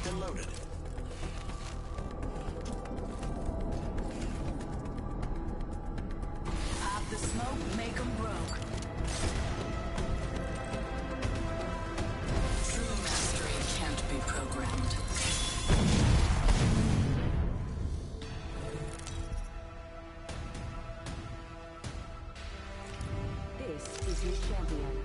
locked and loaded. Pop the smoke, make 'em broke. True mastery can't be programmed. This is your champion.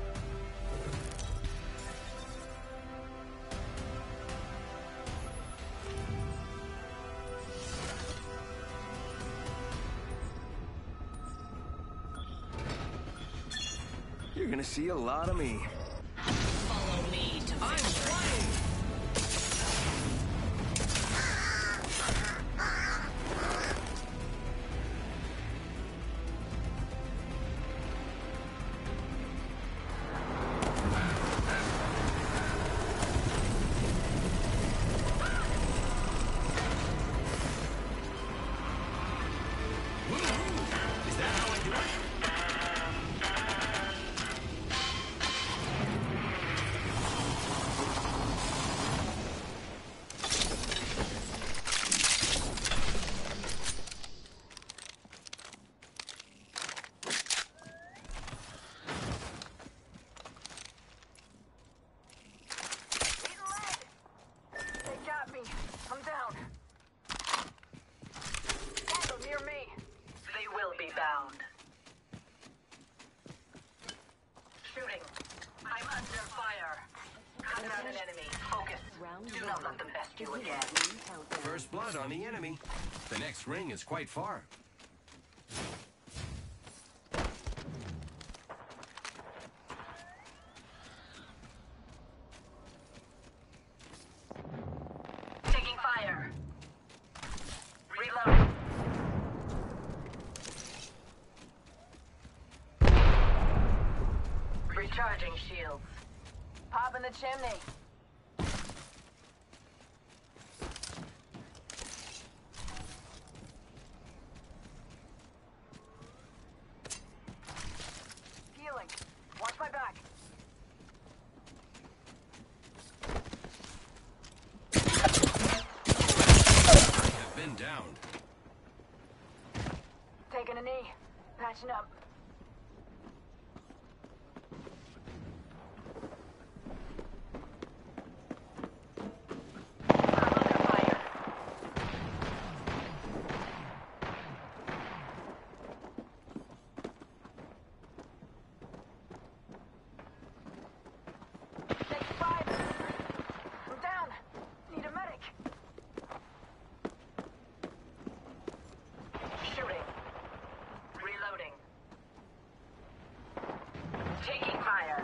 You're gonna see a lot of me. Follow me to I'm victory. flying! Is that how I do it? They got me. I'm down. Stand near me. They will be bound. Shooting. I'm under fire. Cut down an enemy. Focus. Do not let them best you again. First blood on the enemy. The next ring is quite far. Taking fire. Reload. Recharging shields. Pop in the chimney. Healing. Watch my back. I have been downed. Taking a knee. Patching up. I'm under fire. Take 5. I'm down. Need a medic. Shooting. Reloading. Taking fire.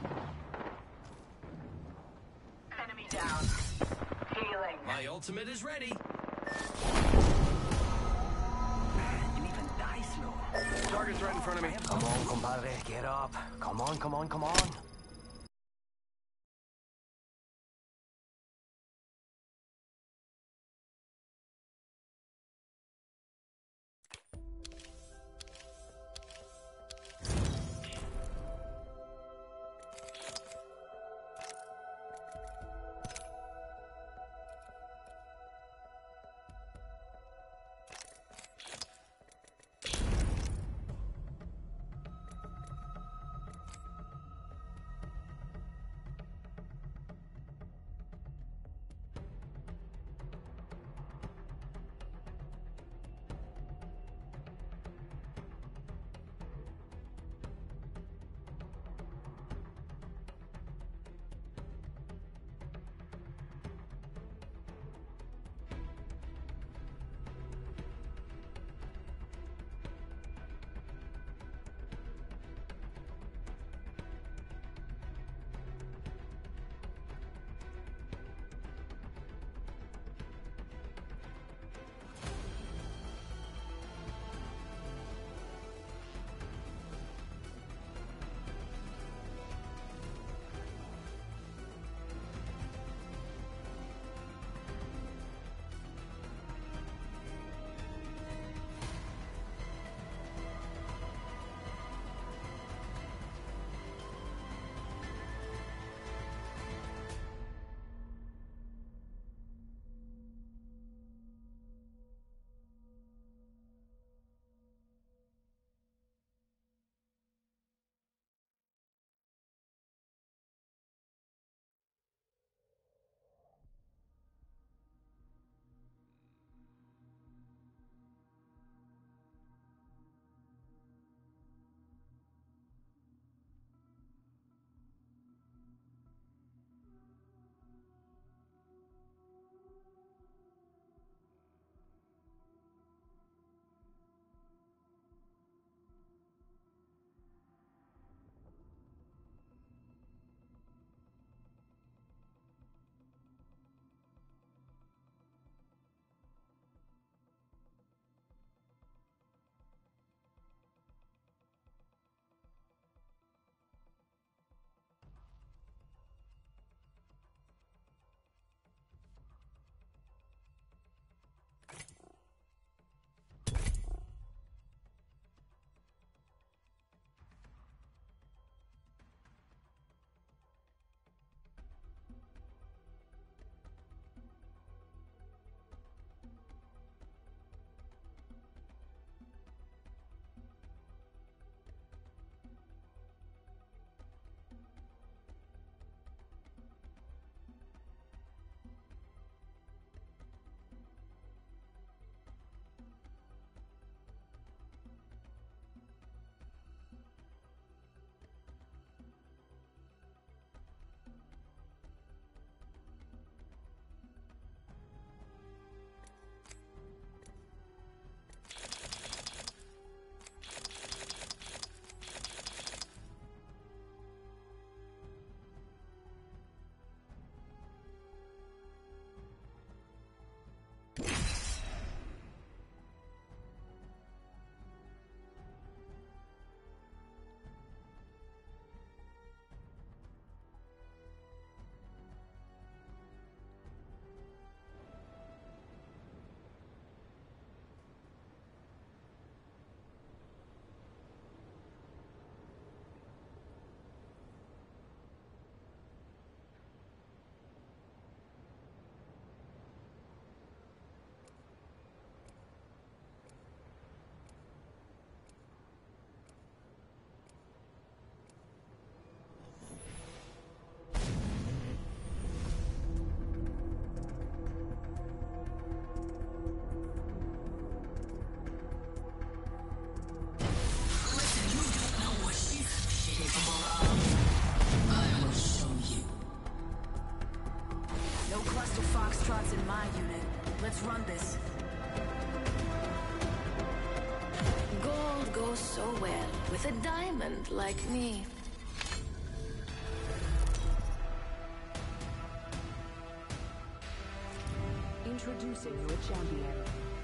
Enemy down. Healing. My ultimate is ready. You even die slow. Target's right in front of me. Come on, compadre, get up. Come on, come on, come on. this. Gold goes so well with a diamond like me. Introducing your champion.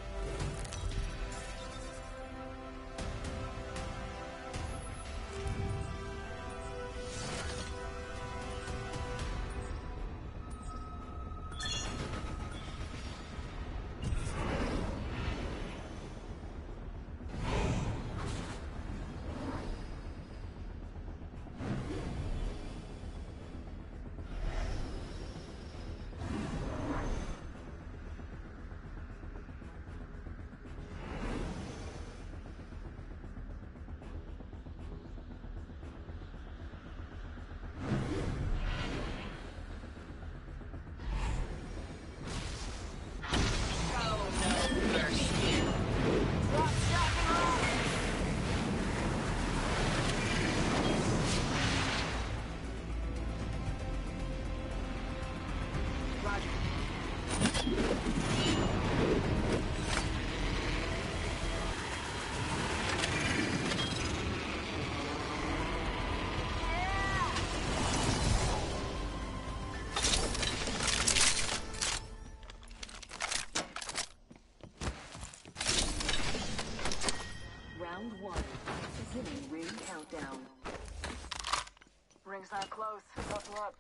Round one. Beginning ring countdown. Ring's not close. Buckle up.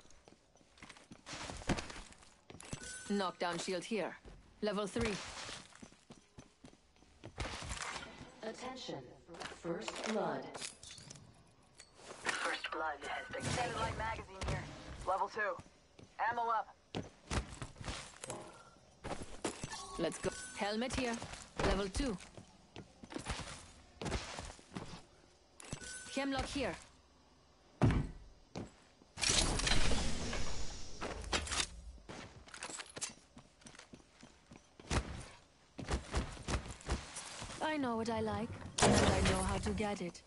Knockdown shield here. Level 3. Attention. First blood. First blood has been extended light magazine here. Level 2. Ammo up. Let's go. Helmet here. Level 2. Hemlock here. I know what I like, and I know how to get it.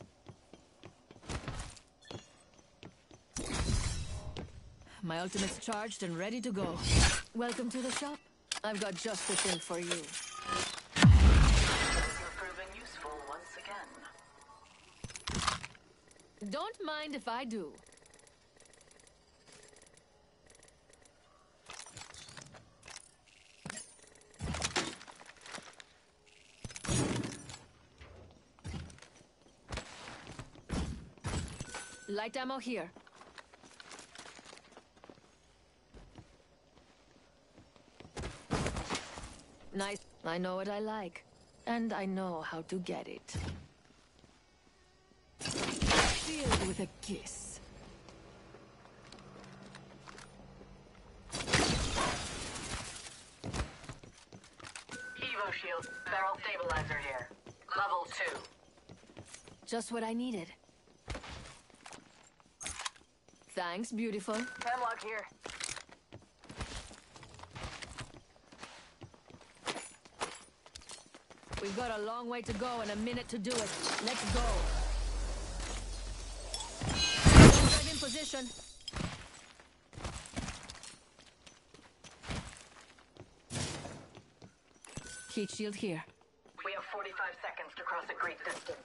My ultimate's charged and ready to go. Welcome to the shop. I've got just the thing for you. You're proving useful once again. Don't mind if I do. Light ammo here. Nice. I know what I like. And I know how to get it. Filled with a kiss. Evo shield. Barrel stabilizer here. Level 2. Just what I needed. Thanks, beautiful. Hemlock here. We've got a long way to go and a minute to do it. Let's go. Right in position. Heat shield here. We have 45 seconds to cross a great distance.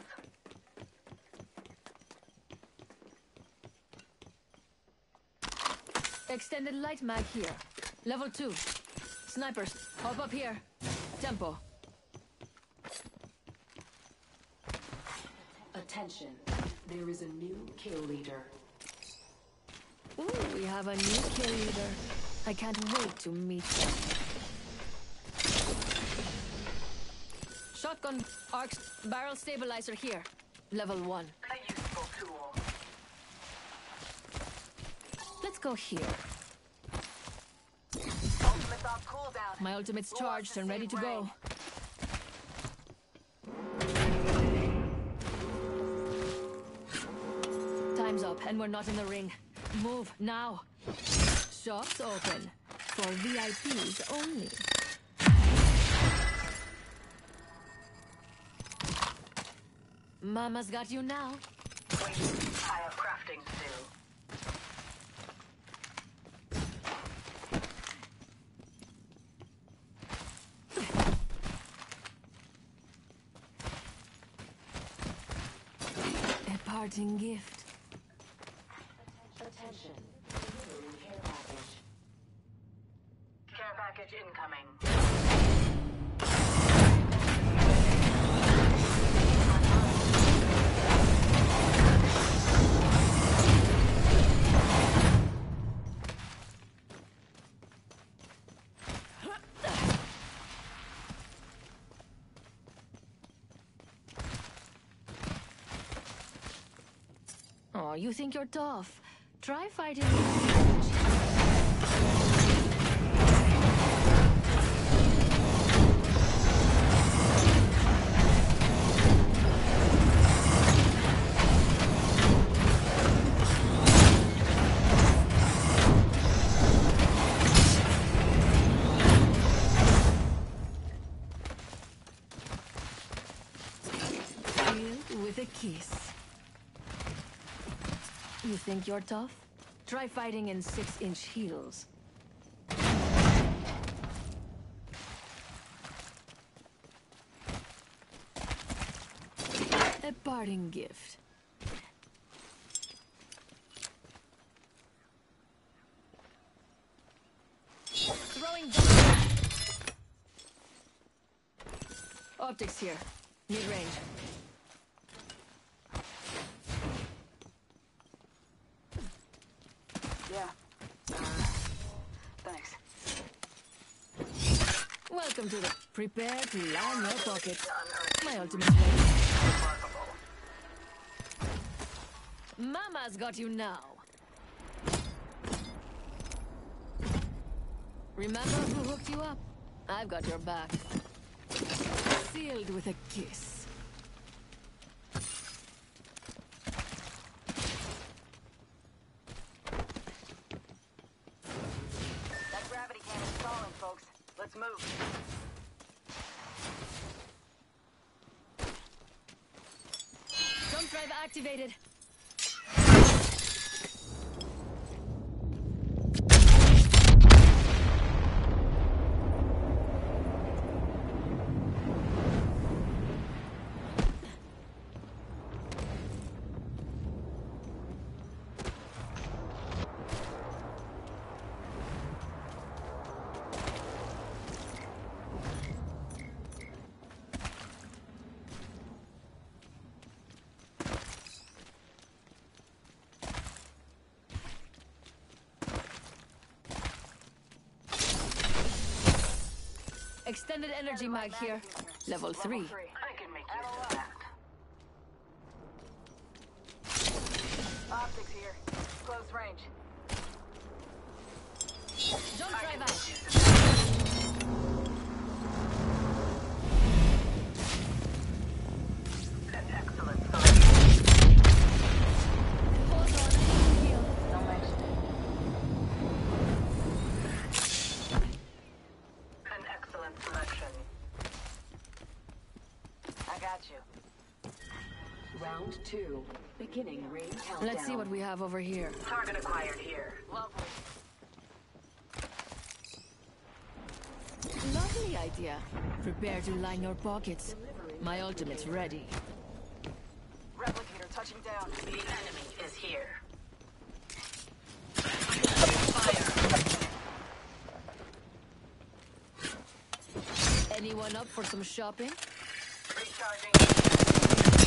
Extended light mag here. Level 2. Snipers, hop up here. Tempo. Attention. There is a new kill leader. Ooh, we have a new kill leader. I can't wait to meet them. Shotgun, arc, barrel stabilizer here. Level 1. A useful tool. Let's go here. Ultimate's on cooldown. My ultimate's charged and ready to go. Time's up and we're not in the ring. Move now. Shops open. For VIPs only. Mama's got you now. Wait, I have crafting to do. parting gift. Attention. Delivering care package. Care package incoming. Oh, you think you're tough? Try fighting. Sealed with a kiss. You think you're tough? Try fighting in 6-inch heels. A parting gift. Throwing down. Optics here. Mid-range. Yeah. Thanks. Welcome to the prepare to line your pockets. My ultimate ready. Mama's got you now. Remember who hooked you up? I've got your back. Sealed with a kiss. That gravity cam is stalling, folks. Let's move. Jump drive activated. Extended energy mag here. Level 3. I can make use of that. Optics here. Close range. Jump drive out. An excellent selection. Hold on, I can heal. Don't mention it. An excellent selection. I got you. Round 2. Beginning ring countdown. Let's see what we have over here. Target acquired here. Lovely. Lovely idea. Prepare to line your pockets. My ultimate's ready. Replicator touching down. The enemy is here. Fire. Anyone up for some shopping? Recharging.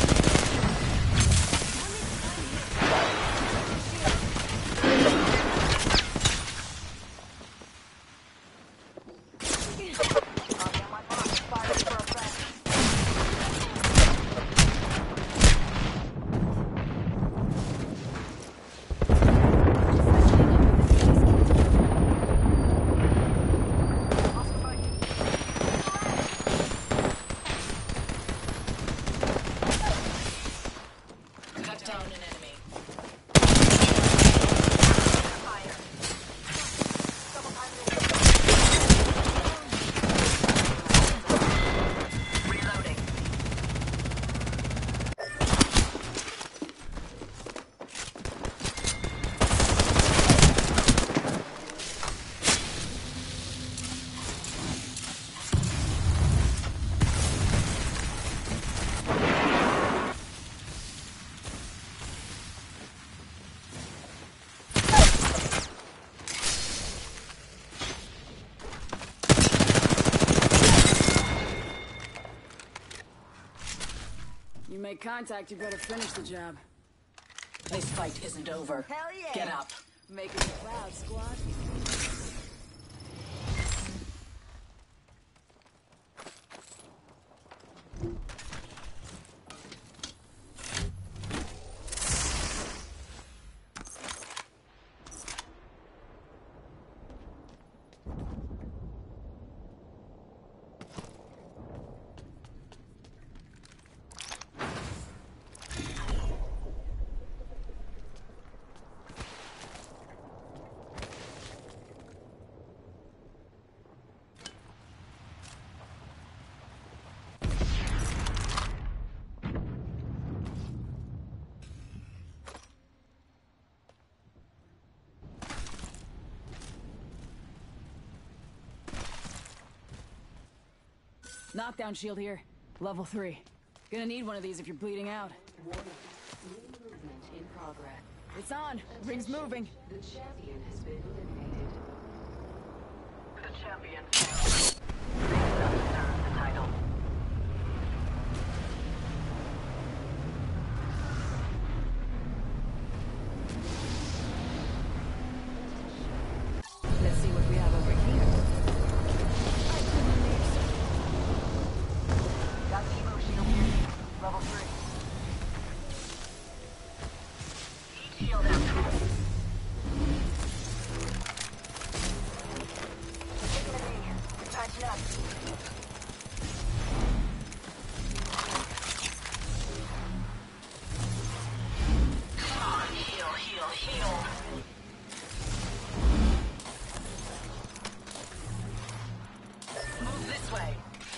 contact, you better finish the job. This fight isn't over. Hell yeah! Get up. Making me proud, squad. Knockdown shield here. Level 3. Gonna need one of these if you're bleeding out. Warning. New movement in progress. It's on. Ring's moving. The champion has been eliminated. The champion failed. They still deserve the title. Let's see what we have over here. Got the emo shield here. Level 3. Heat shield active. Taking a knee. Patching up. Come on, heal, heal, heal. Move this way.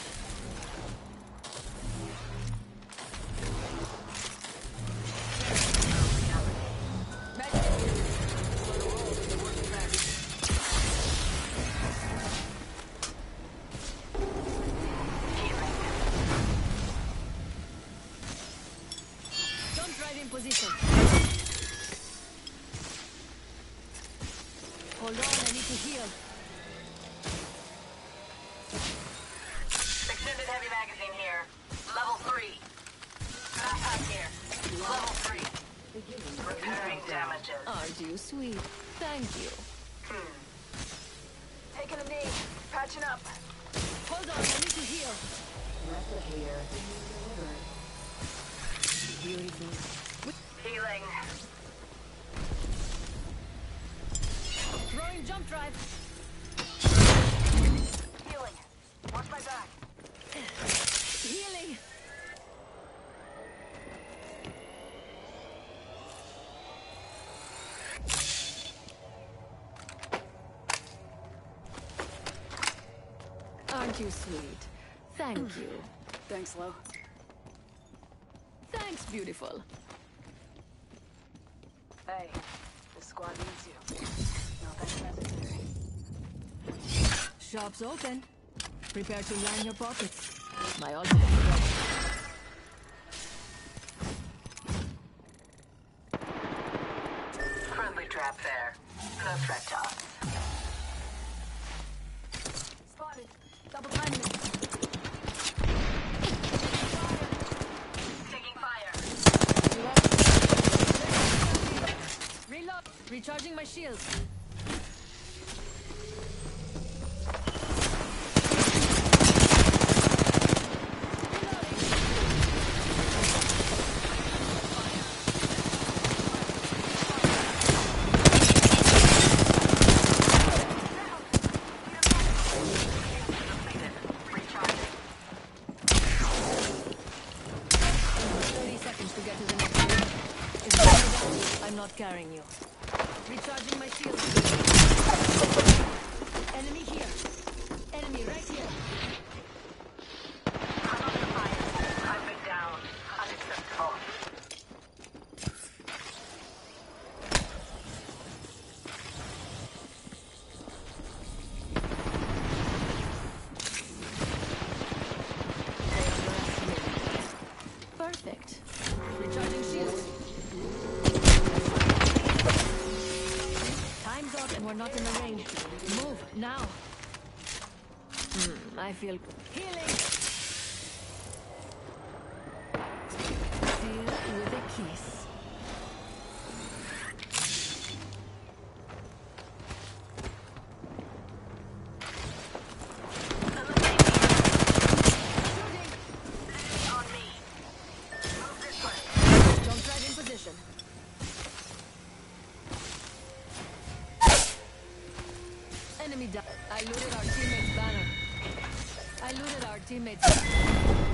Jump drive in position. Hold on, I need to heal. Extended heavy magazine here. Level 3. Backpack here. Level 3. Repairing damages. Aren't you sweet? Thank you. Taking a knee. Patching up. Hold on, I need to heal. Replicator delivered. Beautiful. Healing. Throwing jump drive. Healing. Watch my back. Healing. Aren't you sweet? Thank you. Thanks, Lo. Thanks, beautiful. Hey, this squad needs you. No, that's necessary. Shop's open. Prepare to line your pockets. My ultimate is ready. Friendly trap there. No threat to us. Spotted. Double timing it. Taking fire. Reload. Recharging my shields. Recharging. 30 seconds to get to the next room. If you're down, I'm not carrying you. Recharging my shield. Enemy here. Enemy right here. I'm under fire. I've been down. Unacceptable. Perfect. Recharging shields. Time's up and we're not in the ring. Move now. I feel healing. Steal with a kiss. On me. Move this way. Jump drive in position. Enemy down. I looted our teammate's banner. I looted our teammate's banner.